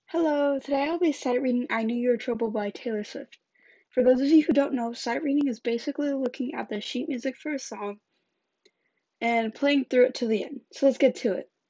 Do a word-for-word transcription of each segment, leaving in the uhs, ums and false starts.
Hello, today I'll be sight reading I Knew You Were Trouble by Taylor Swift. For those of you who don't know, sight reading is basically looking at the sheet music for a song and playing through it to the end. So let's get to it.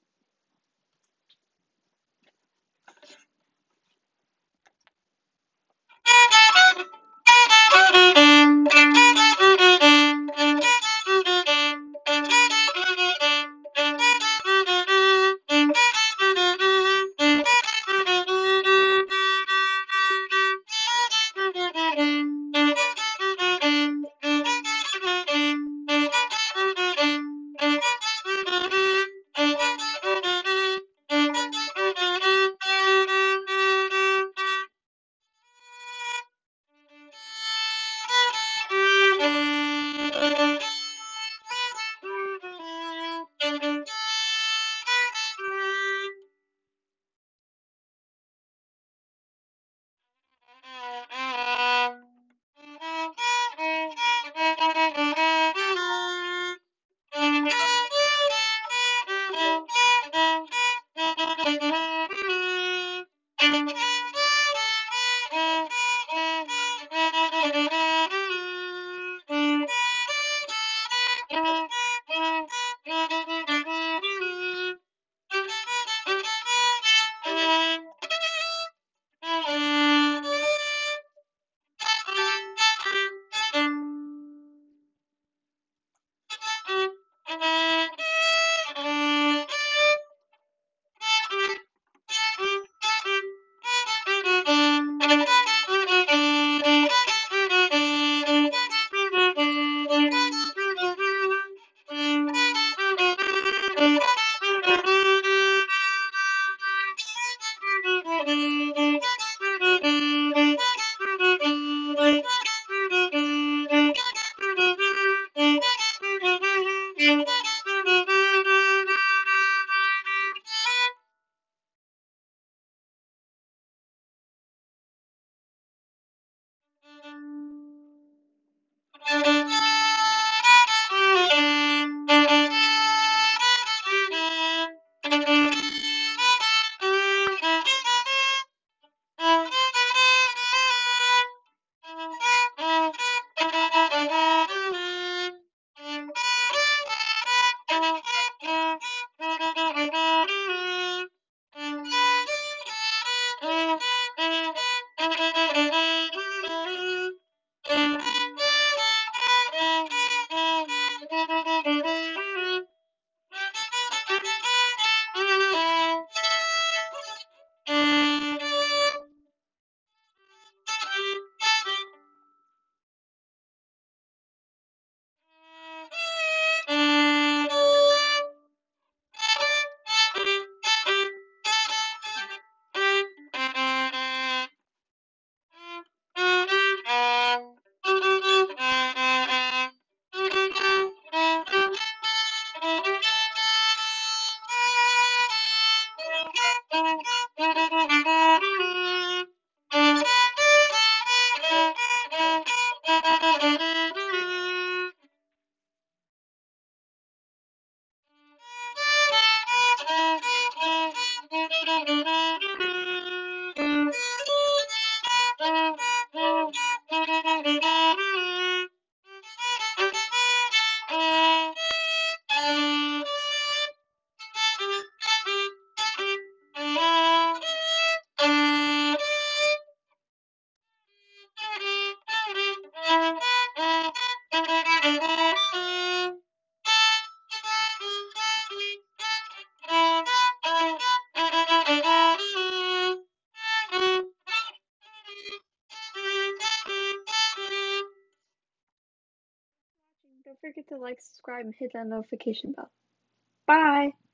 Don't forget to like, subscribe, and hit that notification bell. Bye!